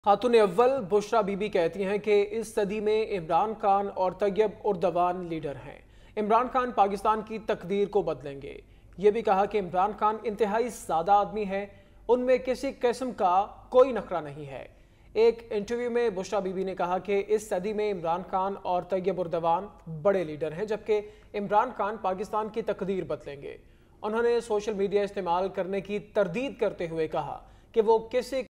खातून अव्वल बुशरा बीबी कहती हैं कि इस सदी में इमरान खान और तैयब उर्दवान लीडर हैं। इमरान खान पाकिस्तान की तकदीर को बदलेंगे। ये भी कहा कि इमरान खान इंतहाई सादा आदमी है, उनमें किसी किस्म का कोई नखरा नहीं है। एक इंटरव्यू में बुशरा बीबी ने कहा कि इस सदी में इमरान खान और तैयब उर्दवान बड़े लीडर हैं, जबकि इमरान खान पाकिस्तान की तकदीर बदलेंगे। उन्होंने सोशल मीडिया इस्तेमाल करने की तरदीद करते हुए कहा कि वो किसी